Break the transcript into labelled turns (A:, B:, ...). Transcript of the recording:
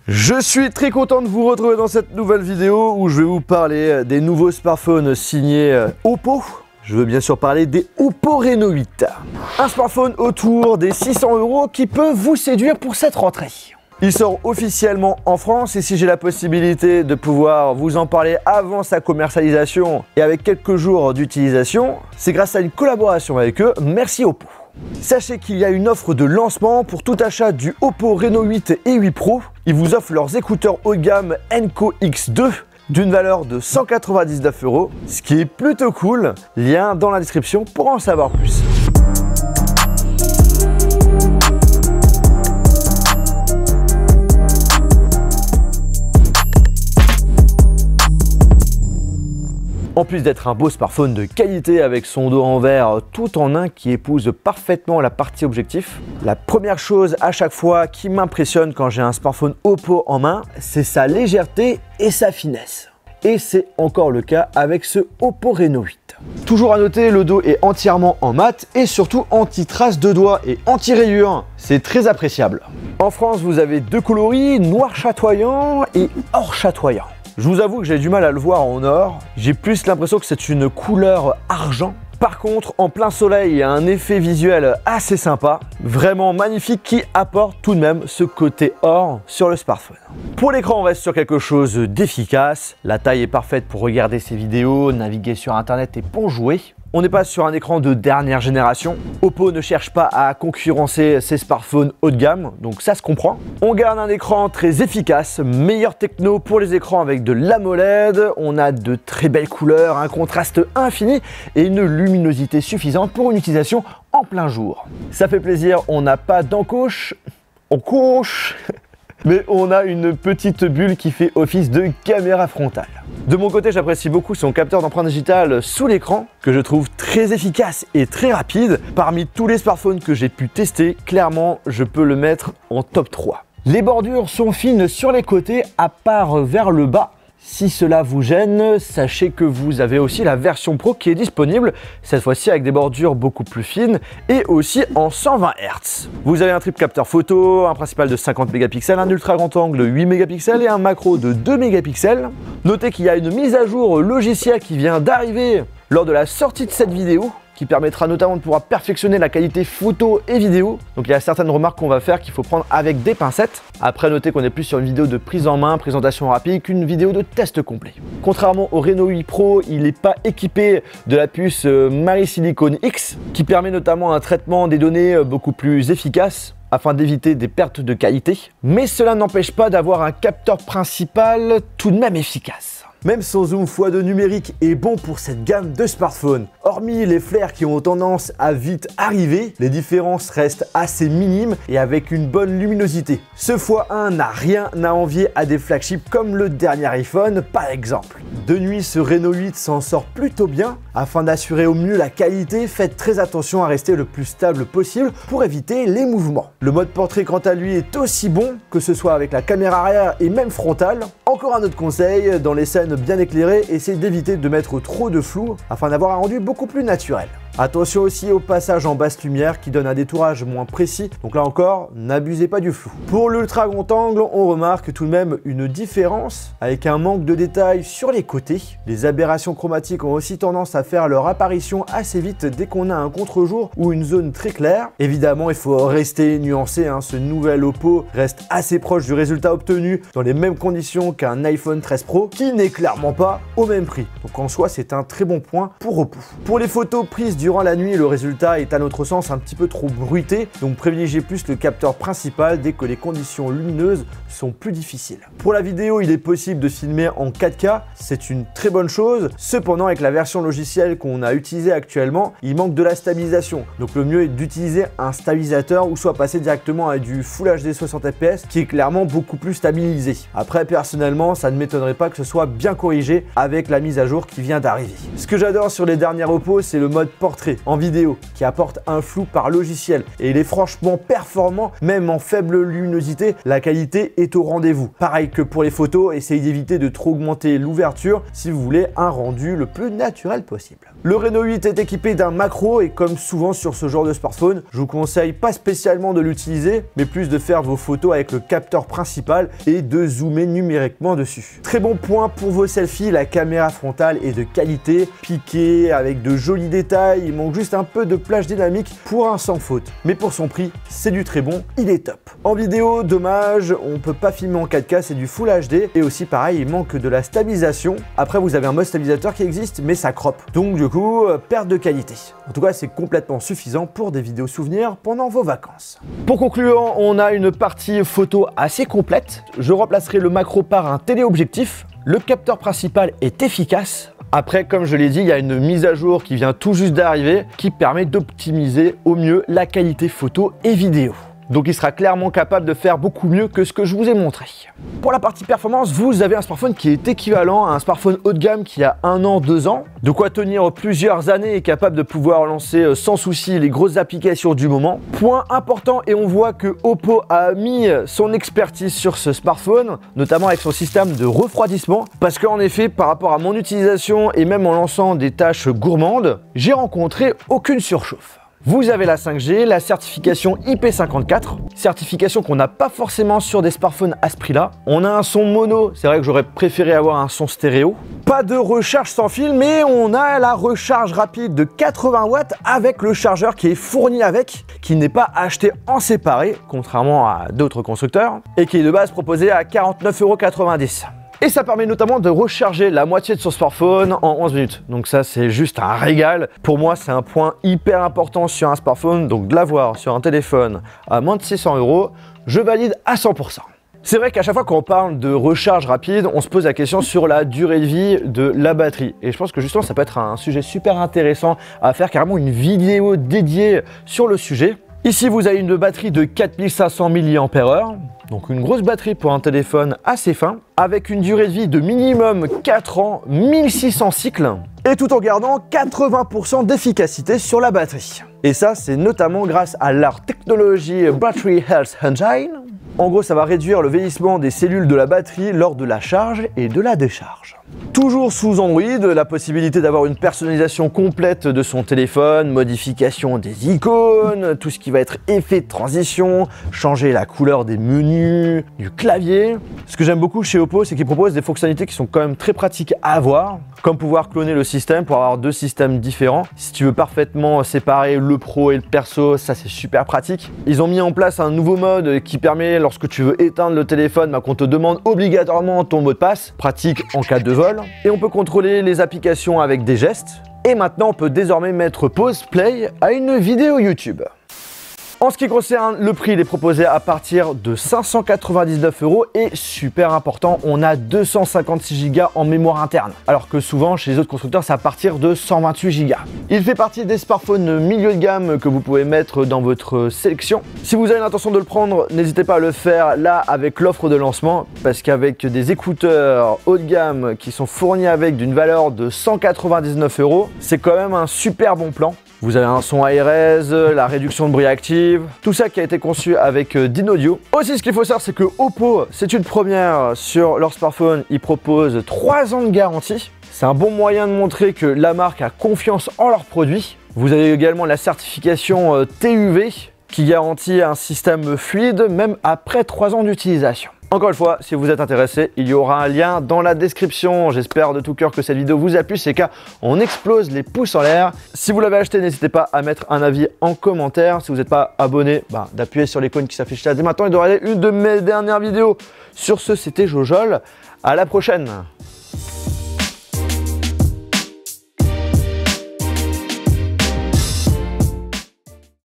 A: Je suis très content de vous retrouver dans cette nouvelle vidéo où je vais vous parler des nouveaux smartphones signés Oppo. Je veux bien sûr parler des Oppo Reno 8. Un smartphone autour des 600 € qui peut vous séduire pour cette rentrée. Il sort officiellement en France et si j'ai la possibilité de pouvoir vous en parler avant sa commercialisation et avec quelques jours d'utilisation, c'est grâce à une collaboration avec eux. Merci Oppo. Sachez qu'il y a une offre de lancement pour tout achat du Oppo Reno 8 et 8 Pro. Ils vous offrent leurs écouteurs haut de gamme Enco X2 d'une valeur de 199 €, ce qui est plutôt cool. Lien dans la description pour en savoir plus. En plus d'être un beau smartphone de qualité avec son dos en verre tout en un qui épouse parfaitement la partie objectif, la première chose à chaque fois qui m'impressionne quand j'ai un smartphone Oppo en main, c'est sa légèreté et sa finesse. Et c'est encore le cas avec ce Oppo Reno 8. Toujours à noter, le dos est entièrement en mat et surtout anti-trace de doigts et anti-rayures. C'est très appréciable. En France, vous avez deux coloris, noir chatoyant et or chatoyant. Je vous avoue que j'ai du mal à le voir en or, j'ai plus l'impression que c'est une couleur argent. Par contre, en plein soleil, il y a un effet visuel assez sympa, vraiment magnifique qui apporte tout de même ce côté or sur le smartphone. Pour l'écran, on reste sur quelque chose d'efficace, la taille est parfaite pour regarder ses vidéos, naviguer sur internet et pour jouer. On n'est pas sur un écran de dernière génération. Oppo ne cherche pas à concurrencer ses smartphones haut de gamme, donc ça se comprend. On garde un écran très efficace, meilleure techno pour les écrans avec de l'AMOLED. On a de très belles couleurs, un contraste infini et une luminosité suffisante pour une utilisation en plein jour. Ça fait plaisir, on n'a pas d'encoche, mais on a une petite bulle qui fait office de caméra frontale. De mon côté, j'apprécie beaucoup son capteur d'empreinte digitale sous l'écran, que je trouve très efficace et très rapide. Parmi tous les smartphones que j'ai pu tester, clairement, je peux le mettre en top 3. Les bordures sont fines sur les côtés, à part vers le bas. Si cela vous gêne, sachez que vous avez aussi la version Pro qui est disponible, cette fois-ci avec des bordures beaucoup plus fines et aussi en 120 Hz. Vous avez un triple capteur photo, un principal de 50 mégapixels, un ultra grand angle de 8 mégapixels et un macro de 2 mégapixels. Notez qu'il y a une mise à jour logicielle qui vient d'arriver lors de la sortie de cette vidéo, qui permettra notamment de pouvoir perfectionner la qualité photo et vidéo. Donc il y a certaines remarques qu'on va faire qu'il faut prendre avec des pincettes. Après, notez qu'on est plus sur une vidéo de prise en main, présentation rapide, qu'une vidéo de test complet. Contrairement au Reno 8 Pro, il n'est pas équipé de la puce MariSilicon X, qui permet notamment un traitement des données beaucoup plus efficace, afin d'éviter des pertes de qualité. Mais cela n'empêche pas d'avoir un capteur principal tout de même efficace. Même son zoom x2 numérique est bon pour cette gamme de smartphones. Hormis les flares qui ont tendance à vite arriver, les différences restent assez minimes et avec une bonne luminosité. Ce x1 n'a rien à envier à des flagships comme le dernier iPhone par exemple. De nuit, ce Reno 8 s'en sort plutôt bien. Afin d'assurer au mieux la qualité, faites très attention à rester le plus stable possible pour éviter les mouvements. Le mode portrait quant à lui est aussi bon, que ce soit avec la caméra arrière et même frontale. Encore un autre conseil, dans les scènes bien éclairées, essayez d'éviter de mettre trop de flou afin d'avoir un rendu beaucoup plus naturel. Attention aussi au passage en basse lumière qui donne un détourage moins précis, donc là encore, n'abusez pas du flou. Pour l'ultra grand angle, on remarque tout de même une différence avec un manque de détails sur les côtés. Les aberrations chromatiques ont aussi tendance à faire leur apparition assez vite dès qu'on a un contre-jour ou une zone très claire. Évidemment, il faut rester nuancé, ce nouvel Oppo reste assez proche du résultat obtenu dans les mêmes conditions qu'un iPhone 13 Pro, qui n'est clairement pas au même prix. Donc en soi, c'est un très bon point pour Oppo. Pour les photos prises durant la nuit, le résultat est à notre sens un petit peu trop bruité, donc privilégiez plus le capteur principal dès que les conditions lumineuses sont plus difficiles. Pour la vidéo, il est possible de filmer en 4K, c'est une très bonne chose. Cependant, avec la version logicielle qu'on a utilisée actuellement, il manque de la stabilisation. Donc le mieux est d'utiliser un stabilisateur ou soit passer directement à du Full HD 60 fps qui est clairement beaucoup plus stabilisé. Après, personnellement, ça ne m'étonnerait pas que ce soit bien corrigé avec la mise à jour qui vient d'arriver. Ce que j'adore sur les derniers Oppo, c'est le mode portrait en vidéo qui apporte un flou par logiciel et il est franchement performant, même en faible luminosité, la qualité est au rendez-vous. Pareil que pour les photos, essayez d'éviter de trop augmenter l'ouverture si vous voulez un rendu le plus naturel possible. Le Reno 8 est équipé d'un macro et comme souvent sur ce genre de smartphone, je vous conseille pas spécialement de l'utiliser, mais plus de faire vos photos avec le capteur principal et de zoomer numériquement dessus. Très bon point pour vos selfies, la caméra frontale est de qualité, piquée avec de jolis détails, il manque juste un peu de plage dynamique pour un sans faute. Mais pour son prix, c'est du très bon, il est top. En vidéo, dommage, on peut pas filmer en 4K, c'est du Full HD et aussi pareil, il manque de la stabilisation. Après, vous avez un mode stabilisateur qui existe, mais ça croppe. Donc du coup, perte de qualité. En tout cas, c'est complètement suffisant pour des vidéos souvenirs pendant vos vacances. Pour conclure, on a une partie photo assez complète. Je remplacerai le macro par un téléobjectif. Le capteur principal est efficace. Après, comme je l'ai dit, il y a une mise à jour qui vient tout juste d'arriver qui permet d'optimiser au mieux la qualité photo et vidéo. Donc il sera clairement capable de faire beaucoup mieux que ce que je vous ai montré. Pour la partie performance, vous avez un smartphone qui est équivalent à un smartphone haut de gamme qui a 1 an, 2 ans. De quoi tenir plusieurs années et capable de pouvoir lancer sans souci les grosses applications du moment. Point important, et on voit que Oppo a mis son expertise sur ce smartphone, notamment avec son système de refroidissement. Parce qu'en effet, par rapport à mon utilisation et même en lançant des tâches gourmandes, j'ai rencontré aucune surchauffe. Vous avez la 5G, la certification IP54, certification qu'on n'a pas forcément sur des smartphones à ce prix-là. On a un son mono, c'est vrai que j'aurais préféré avoir un son stéréo. Pas de recharge sans fil, mais on a la recharge rapide de 80 watts avec le chargeur qui est fourni avec, qui n'est pas acheté en séparé, contrairement à d'autres constructeurs, et qui est de base proposé à 49,90 €. Et ça permet notamment de recharger la moitié de son smartphone en 11 minutes. Donc ça, c'est juste un régal. Pour moi, c'est un point hyper important sur un smartphone. Donc de l'avoir sur un téléphone à moins de 600 €, je valide à 100%. C'est vrai qu'à chaque fois qu'on parle de recharge rapide, on se pose la question sur la durée de vie de la batterie. Et je pense que justement, ça peut être un sujet super intéressant à faire carrément une vidéo dédiée sur le sujet. Ici, vous avez une batterie de 4500 mAh. Donc une grosse batterie pour un téléphone assez fin, avec une durée de vie de minimum 4 ans, 1600 cycles, et tout en gardant 80% d'efficacité sur la batterie. Et ça, c'est notamment grâce à leur technologie Battery Health Engine. En gros, ça va réduire le vieillissement des cellules de la batterie lors de la charge et de la décharge. Toujours sous Android, la possibilité d'avoir une personnalisation complète de son téléphone, modification des icônes, tout ce qui va être effet de transition, changer la couleur des menus, du clavier. Ce que j'aime beaucoup chez Oppo, c'est qu'ils proposent des fonctionnalités qui sont quand même très pratiques à avoir, comme pouvoir cloner le système pour avoir 2 systèmes différents. Si tu veux parfaitement séparer le pro et le perso, ça c'est super pratique. Ils ont mis en place un nouveau mode qui permet, lorsque tu veux éteindre le téléphone, qu'on te demande obligatoirement ton mot de passe, pratique en cas de vol. Et on peut contrôler les applications avec des gestes. Et maintenant, on peut désormais mettre pause play à une vidéo YouTube. En ce qui concerne le prix, il est proposé à partir de 599 € et super important, on a 256 Go en mémoire interne. Alors que souvent, chez les autres constructeurs, c'est à partir de 128 Go. Il fait partie des smartphones milieu de gamme que vous pouvez mettre dans votre sélection. Si vous avez l'intention de le prendre, n'hésitez pas à le faire là avec l'offre de lancement, parce qu'avec des écouteurs haut de gamme qui sont fournis avec d'une valeur de 199 €, c'est quand même un super bon plan. Vous avez un son ARS, la réduction de bruit active, tout ça qui a été conçu avec Dynaudio. Aussi, ce qu'il faut savoir, c'est que Oppo, c'est une première sur leur smartphone, ils proposent 3 ans de garantie. C'est un bon moyen de montrer que la marque a confiance en leurs produits. Vous avez également la certification TUV qui garantit un système fluide même après 3 ans d'utilisation. Encore une fois, si vous êtes intéressé, il y aura un lien dans la description. J'espère de tout cœur que cette vidéo vous a plu. C'est cas, on explose les pouces en l'air. Si vous l'avez acheté, n'hésitez pas à mettre un avis en commentaire. Si vous n'êtes pas abonné, d'appuyer sur l'icône qui s'affiche là dès maintenant et de regarder une de mes dernières vidéos. Sur ce, c'était Jojol. À la prochaine.